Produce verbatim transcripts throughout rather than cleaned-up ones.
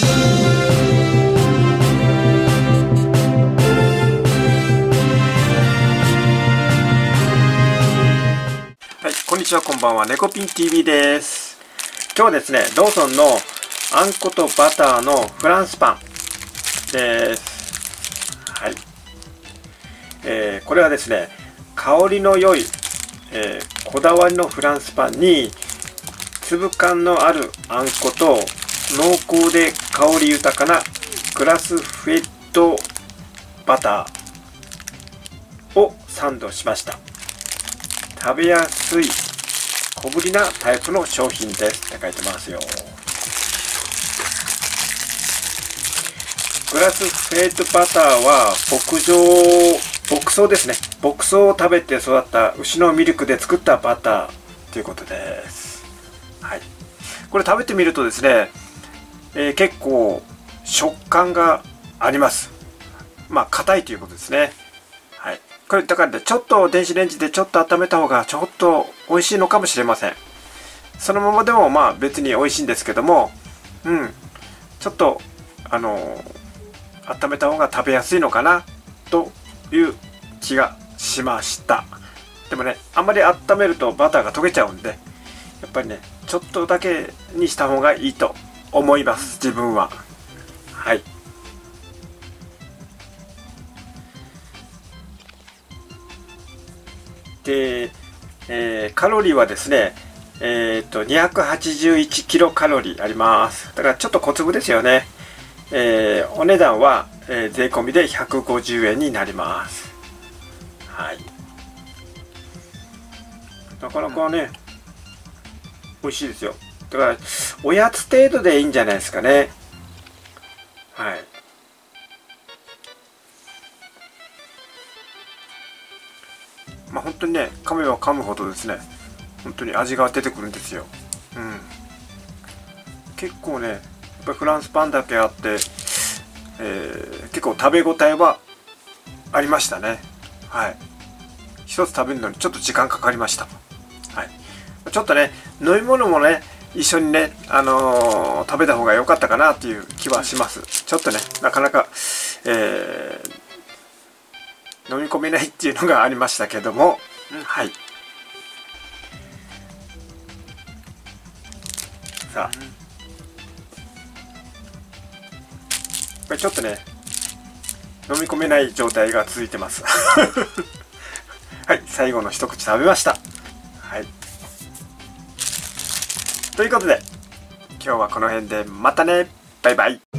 はい、こんにちは、こんばんは。ネコピン ティーブイ です。今日はですね、ローソンのあんことバターのフランスパンです。はい。えー、これはですね、香りの良い、えー、こだわりのフランスパンに、粒感のあるあんこと濃厚で香り豊かなグラスフェッドバターをサンドしました。食べやすい小ぶりなタイプの商品ですって書いてますよ。グラスフェッドバターは牧場牧草ですね。牧草を食べて育った牛のミルクで作ったバターということです。はい、これ食べてみるとですね、えー、結構食感があります。まあ硬いということですね。はい、これだからちょっと電子レンジでちょっと温めた方がちょっと美味しいのかもしれません。そのままでもまあ別に美味しいんですけども、うんちょっとあのー、温めた方が食べやすいのかなという気がしました。でもね、あんまり温めるとバターが溶けちゃうんで、やっぱりねちょっとだけにした方がいいと思います、自分は。はい。で、えー、カロリーはですね、えー、とにひゃくはちじゅういちキロカロリーあります。だからちょっと小粒ですよね。えー、お値段は、えー、税込みでひゃくごじゅうえんになります。はい。なかなかね、美味しいですよ。だからおやつ程度でいいんじゃないですかね。はい。まあ本当にね、噛めば噛むほどですね、本当に味が出てくるんですよ。うん。結構ね、やっぱりフランスパンだけあって、えー、結構食べ応えはありましたね。はい。一つ食べるのにちょっと時間かかりました。はい。ちょっとね、飲み物もね、一緒にね、あのー、食べた方が良かったかなっていう気はします。ちょっとね、なかなか、えー、飲み込めないっていうのがありましたけども、はい。さあ、これちょっとね、飲み込めない状態が続いてます。はい、最後の一口食べました。はい。ということで、今日はこの辺でまたね。バイバイ。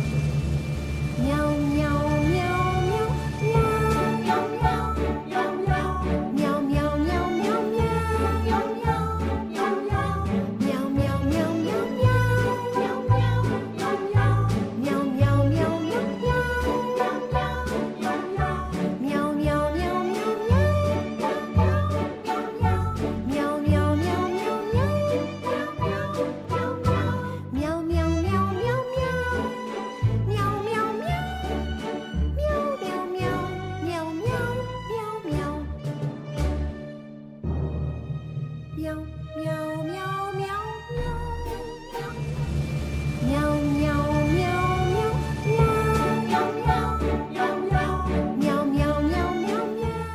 喵喵。